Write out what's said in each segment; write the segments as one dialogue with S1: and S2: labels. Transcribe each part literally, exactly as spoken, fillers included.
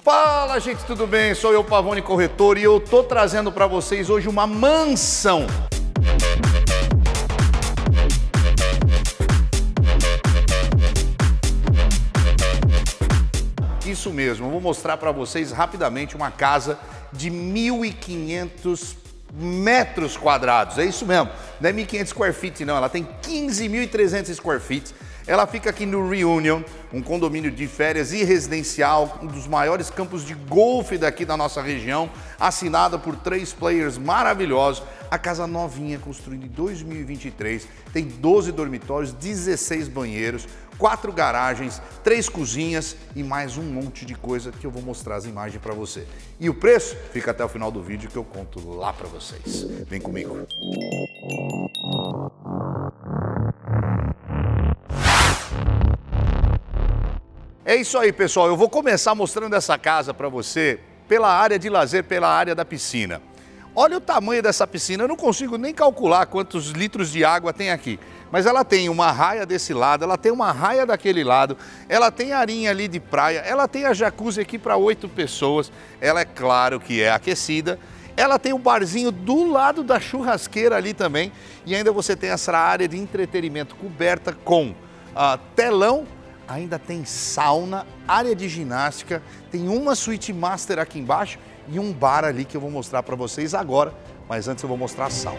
S1: Fala, gente, tudo bem? Sou eu, Pavone Corretor, e eu tô trazendo para vocês hoje uma mansão. Isso mesmo, eu vou mostrar para vocês rapidamente uma casa de mil e quinhentos metros quadrados. É isso mesmo, não é mil e quinhentos square feet não, ela tem quinze mil e trezentos square feet. Ela fica aqui no Reunion, um condomínio de férias e residencial, um dos maiores campos de golfe daqui da nossa região, assinada por três players maravilhosos. A casa novinha, construída em dois mil e vinte e três, tem doze dormitórios, dezesseis banheiros, quatro garagens, três cozinhas e mais um monte de coisa que eu vou mostrar as imagens para você. E o preço? Fica até o final do vídeo que eu conto lá para vocês. Vem comigo. É isso aí, pessoal. Eu vou começar mostrando essa casa para você pela área de lazer, pela área da piscina. Olha o tamanho dessa piscina, eu não consigo nem calcular quantos litros de água tem aqui. Mas ela tem uma raia desse lado, ela tem uma raia daquele lado, ela tem arinha ali de praia, ela tem a jacuzzi aqui para oito pessoas, ela é claro que é aquecida. Ela tem um barzinho do lado da churrasqueira ali também. E ainda você tem essa área de entretenimento coberta com uh, telão. Ainda tem sauna, área de ginástica, tem uma suíte master aqui embaixo e um bar ali que eu vou mostrar para vocês agora, mas antes eu vou mostrar a sauna.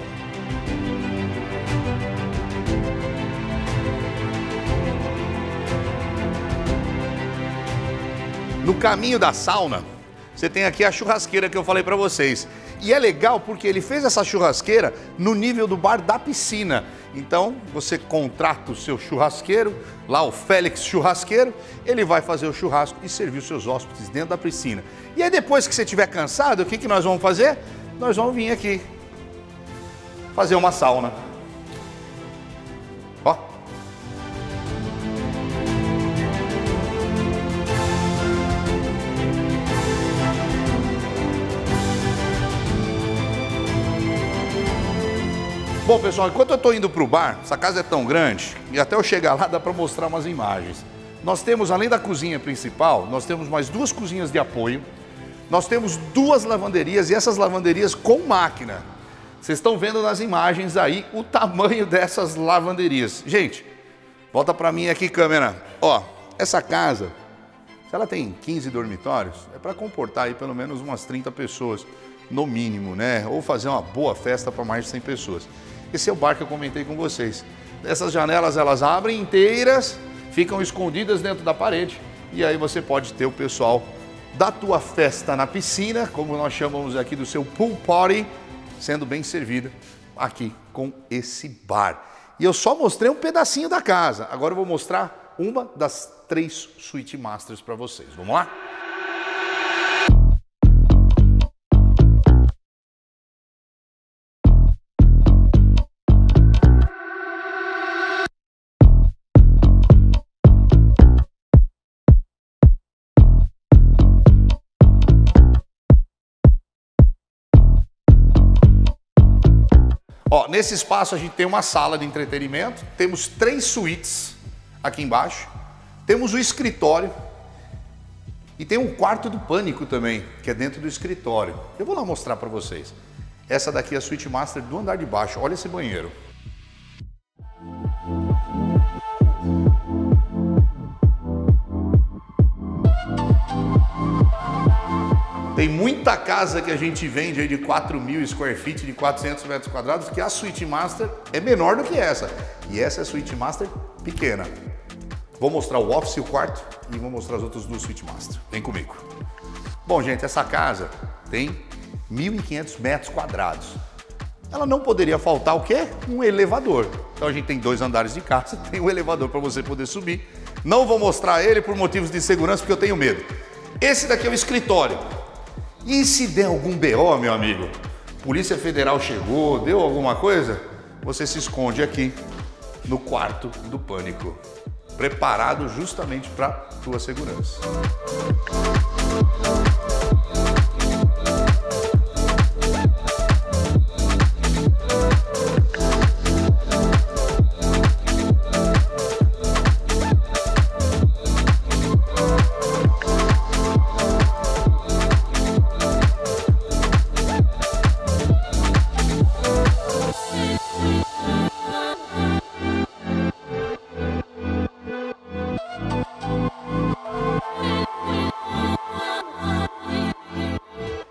S1: No caminho da sauna, você tem aqui a churrasqueira que eu falei para vocês. E é legal porque ele fez essa churrasqueira no nível do bar da piscina. Então, você contrata o seu churrasqueiro, lá o Félix Churrasqueiro, ele vai fazer o churrasco e servir os seus hóspedes dentro da piscina. E aí depois que você estiver cansado, o que, que nós vamos fazer? Nós vamos vir aqui fazer uma sauna. Ó. Bom, pessoal, enquanto eu estou indo para o bar, essa casa é tão grande, e até eu chegar lá dá para mostrar umas imagens. Nós temos, além da cozinha principal, nós temos mais duas cozinhas de apoio, nós temos duas lavanderias, e essas lavanderias com máquina. Vocês estão vendo nas imagens aí o tamanho dessas lavanderias. Gente, volta para mim aqui, câmera. Ó, essa casa, se ela tem quinze dormitórios, é para comportar aí pelo menos umas trinta pessoas, no mínimo, né? Ou fazer uma boa festa para mais de cem pessoas. Esse é o bar que eu comentei com vocês. Essas janelas, elas abrem inteiras, ficam escondidas dentro da parede. E aí você pode ter o pessoal da tua festa na piscina, como nós chamamos aqui do seu pool party, sendo bem servida aqui com esse bar. E eu só mostrei um pedacinho da casa. Agora eu vou mostrar uma das três suíte masters para vocês. Vamos lá? Ó, nesse espaço a gente tem uma sala de entretenimento, temos três suítes aqui embaixo, temos o escritório e tem um quarto do pânico também, que é dentro do escritório. Eu vou lá mostrar para vocês. Essa daqui é a suíte master do andar de baixo, olha esse banheiro. Tem muita casa que a gente vende aí de quatro mil square feet, de quatrocentos metros quadrados, que a suíte master é menor do que essa. E essa é a suíte master pequena. Vou mostrar o office e o quarto e vou mostrar as outras duas suíte master. Vem comigo. Bom, gente, essa casa tem mil e quinhentos metros quadrados. Ela não poderia faltar o quê? Um elevador. Então a gente tem dois andares de casa, tem um elevador para você poder subir. Não vou mostrar ele por motivos de segurança, porque eu tenho medo. Esse daqui é o escritório. E se der algum B O, meu amigo, Polícia Federal chegou, deu alguma coisa, você se esconde aqui no quarto do pânico, preparado justamente para tua segurança.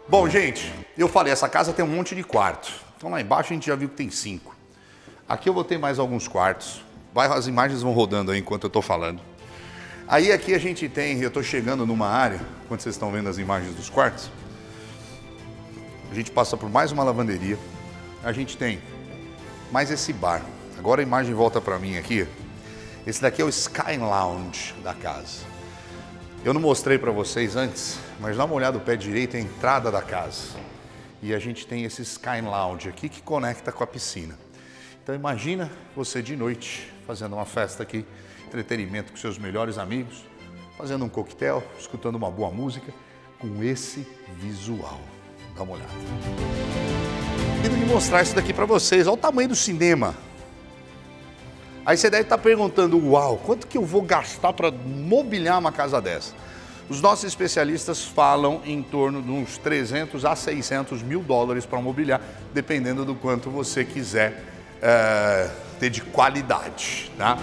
S1: Bom, gente, eu falei, essa casa tem um monte de quarto. Então lá embaixo a gente já viu que tem cinco. Aqui eu vou ter mais alguns quartos. Vai, as imagens vão rodando aí enquanto eu estou falando. Aí aqui a gente tem, eu estou chegando numa área, quando vocês estão vendo as imagens dos quartos, a gente passa por mais uma lavanderia. A gente tem mais esse bar. Agora a imagem volta para mim aqui. Esse daqui é o Sky Lounge da casa. Eu não mostrei para vocês antes, mas dá uma olhada no pé direito, é a entrada da casa. E a gente tem esse Sky Lounge aqui que conecta com a piscina. Então imagina você de noite fazendo uma festa aqui, entretenimento com seus melhores amigos, fazendo um coquetel, escutando uma boa música, com esse visual. Dá uma olhada. Quero mostrar isso daqui para vocês. Olha o tamanho do cinema. Aí você deve estar perguntando, uau, quanto que eu vou gastar para mobiliar uma casa dessa? Os nossos especialistas falam em torno de uns trezentos a seiscentos mil dólares para mobiliar, dependendo do quanto você quiser é, ter de qualidade, tá?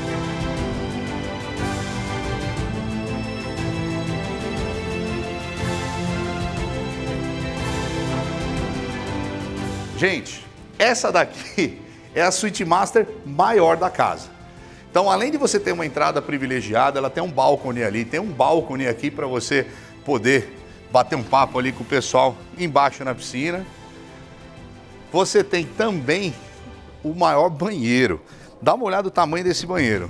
S1: Gente, essa daqui é a suíte master maior da casa. Então, além de você ter uma entrada privilegiada, ela tem um balcone ali, tem um balcone aqui para você poder bater um papo ali com o pessoal embaixo na piscina. Você tem também o maior banheiro. Dá uma olhada no tamanho desse banheiro.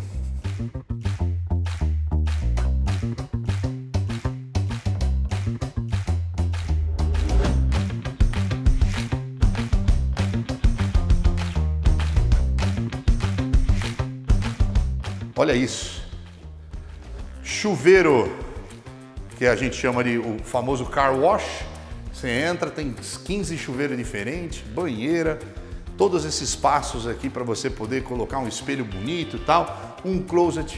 S1: Olha isso, chuveiro, que a gente chama de o famoso car wash. Você entra, tem quinze chuveiros diferentes, banheira, todos esses espaços aqui para você poder colocar um espelho bonito e tal, um closet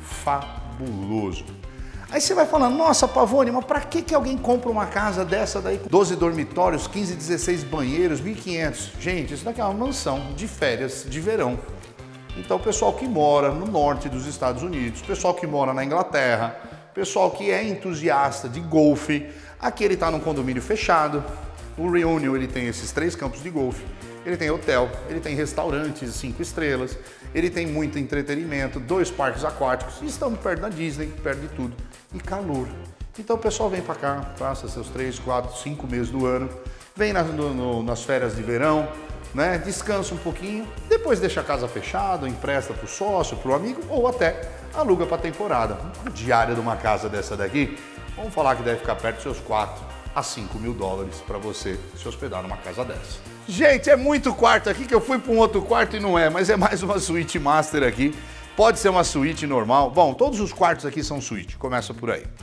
S1: fabuloso. Aí você vai falando, nossa Pavone, mas para que que alguém compra uma casa dessa daí com doze dormitórios, quinze, dezesseis banheiros, mil e quinhentos? Gente, isso daqui é uma mansão de férias de verão. Então, o pessoal que mora no norte dos Estados Unidos, pessoal que mora na Inglaterra, pessoal que é entusiasta de golfe, aqui ele está num condomínio fechado. O Reunion, ele tem esses três campos de golfe, ele tem hotel, ele tem restaurantes cinco estrelas, ele tem muito entretenimento, dois parques aquáticos, e estamos perto da Disney, perto de tudo, e calor. Então, o pessoal vem para cá, passa seus três, quatro, cinco meses do ano, vem nas, no, no, nas férias de verão, né? Descansa um pouquinho, depois deixa a casa fechada, empresta para o sócio, para o amigo ou até aluga para a temporada. A diária de uma casa dessa daqui, vamos falar que deve ficar perto dos seus quatro a cinco mil dólares para você se hospedar numa casa dessa. Gente, é muito quarto aqui que eu fui para um outro quarto e não é, mas é mais uma suíte master aqui. Pode ser uma suíte normal. Bom, todos os quartos aqui são suíte, começa por aí.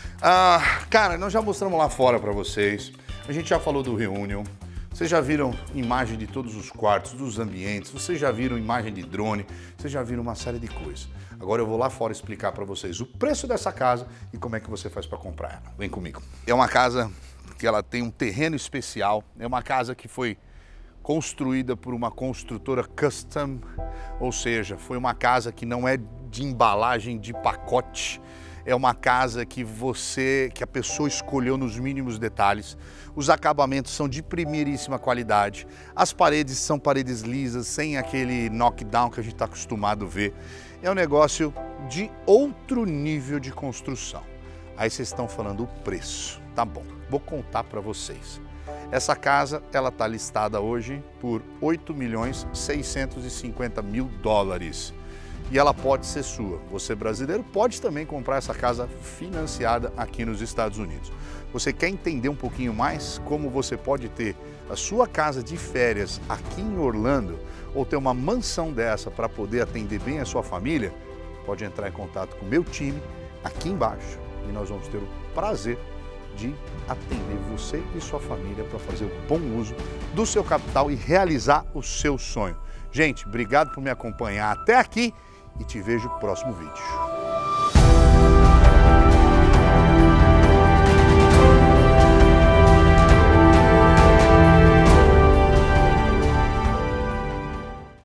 S1: Ah, cara, nós já mostramos lá fora para vocês, a gente já falou do Reunion. Vocês já viram imagem de todos os quartos, dos ambientes, vocês já viram imagem de drone, vocês já viram uma série de coisas. Agora eu vou lá fora explicar para vocês o preço dessa casa e como é que você faz para comprar ela. Vem comigo. É uma casa que ela tem um terreno especial, é uma casa que foi construída por uma construtora custom, ou seja, foi uma casa que não é de embalagem de pacote. É uma casa que você, que a pessoa escolheu nos mínimos detalhes. Os acabamentos são de primeiríssima qualidade. As paredes são paredes lisas, sem aquele knockdown que a gente está acostumado a ver. É um negócio de outro nível de construção. Aí vocês estão falando o preço. Tá bom, vou contar para vocês. Essa casa, ela está listada hoje por oito milhões seiscentos e cinquenta mil dólares. E ela pode ser sua. Você brasileiro pode também comprar essa casa financiada aqui nos Estados Unidos. Você quer entender um pouquinho mais como você pode ter a sua casa de férias aqui em Orlando ou ter uma mansão dessa para poder atender bem a sua família? Pode entrar em contato com o meu time aqui embaixo e nós vamos ter o prazer de atender você e sua família para fazer o bom uso do seu capital e realizar o seu sonho. Gente, obrigado por me acompanhar até aqui. E te vejo no próximo vídeo.